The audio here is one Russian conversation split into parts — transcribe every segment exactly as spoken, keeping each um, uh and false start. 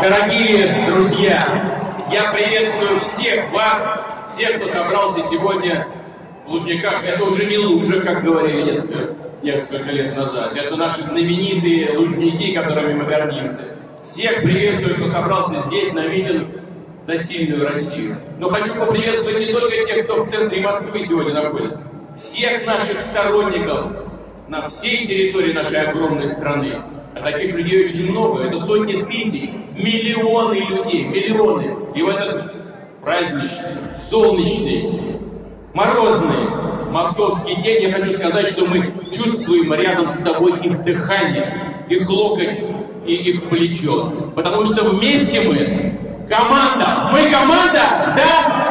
Дорогие друзья, я приветствую всех вас, всех, кто собрался сегодня в Лужниках. Это уже не лужа, как говорили несколько, несколько лет назад. Это наши знаменитые лужники, которыми мы гордимся. Всех приветствую, кто собрался здесь на митинг за сильную Россию. Но хочу поприветствовать не только тех, кто в центре Москвы сегодня находится. Всех наших сторонников на всей территории нашей огромной страны. А таких людей очень много. Это сотни тысяч, миллионы людей, миллионы. И в этот праздничный, солнечный, морозный московский день я хочу сказать, что мы чувствуем рядом с собой их дыхание, их локоть и их плечо. Потому что вместе мы команда. Мы команда, да?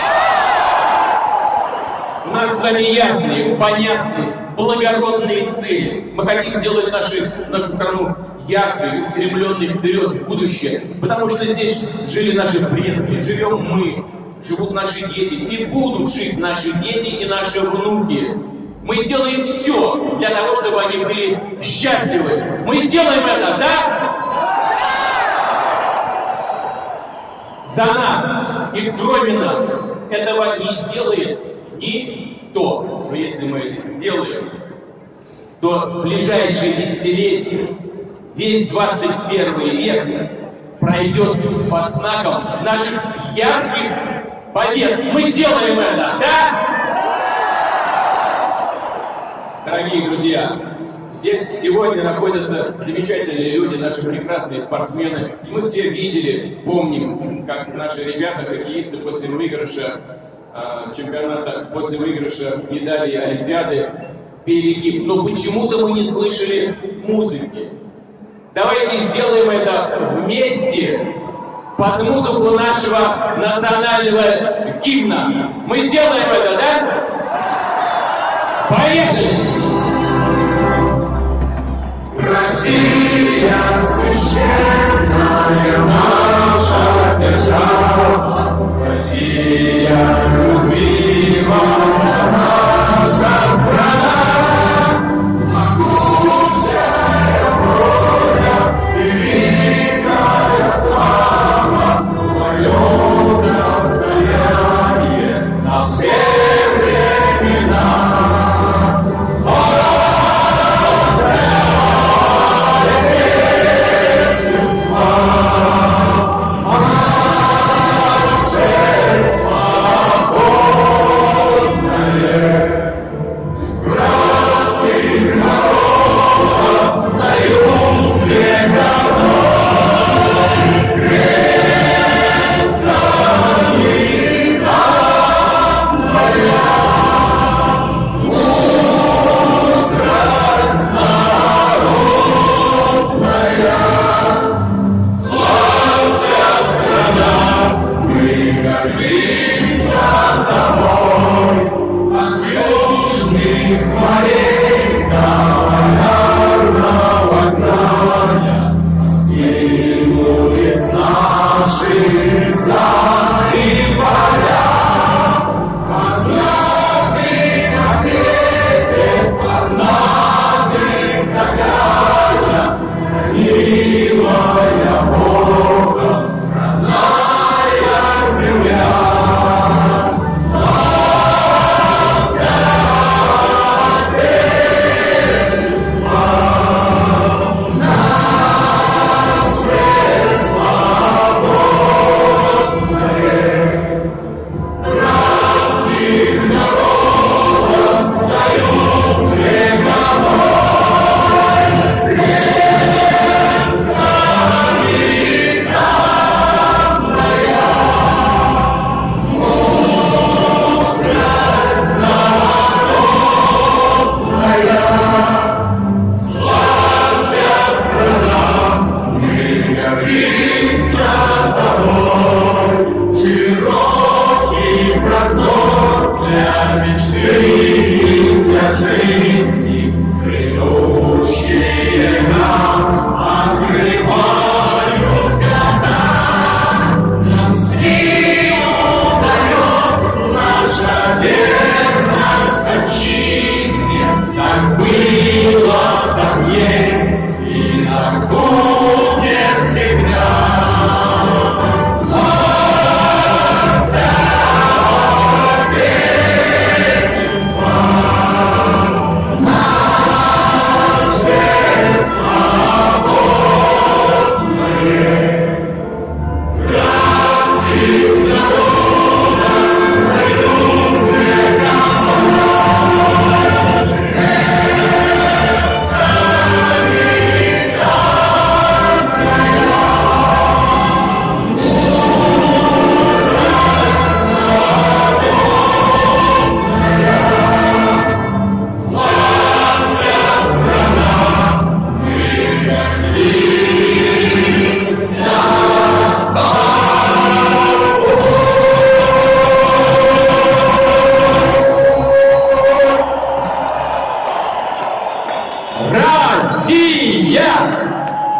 У нас с вами ясные, понятные, благородные цели. Мы хотим сделать наши, нашу страну яркой, устремленной вперед, в будущее. Потому что здесь жили наши предки, живем мы, живут наши дети, и будут жить наши дети и наши внуки. Мы сделаем все для того, чтобы они были счастливы. Мы сделаем это, да? За нас и кроме нас этого не сделает никто. Но если мы это сделаем, то в ближайшие десятилетия весь двадцать первый век пройдет под знаком наших ярких побед. Мы сделаем это, да? Дорогие друзья, здесь сегодня находятся замечательные люди, наши прекрасные спортсмены. И мы все видели, помним, как наши ребята, хоккеисты после выигрыша э, чемпионата, после выигрыша медали Олимпиады пели гимн. Но почему-то мы не слышали музыки. Давайте сделаем это вместе под музыку нашего национального гимна. Мы сделаем это, да? Поехали! Россия священная наша держава, Россия любимая наша страна, могучая воля и великая слава, твое достояние на все времена.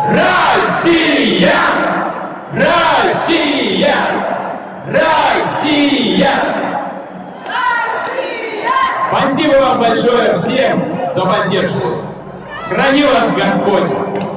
Россия! Россия! Россия! Спасибо вам большое всем за поддержку. Храни вас Господь!